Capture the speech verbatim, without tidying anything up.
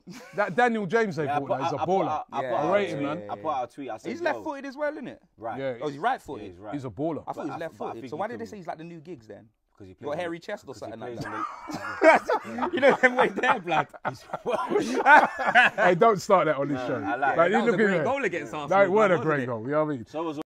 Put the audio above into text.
That Daniel James they Yeah, bought, put- that, he's a I- I put baller. out- I Yeah, put out I a rate him, tweet. man. I put out a tweet. I said, He's yo, left-footed as well, isn't it? Right. Yeah, Oh, he's he's, right-footed. Yeah, he's right. he's a baller. I thought he was But I- but I left-footed. think So he why did they can- say he's like the new Gigs then? Because he You got plays hairy on- chest or 'cause he something like plays that? You know them way there, blood. Hey, don't start that on this show. I like it. Like, That you was a look at great it. goal against No, Arsenal. it wasn't a wasn't great it? goal. You know what I mean? So was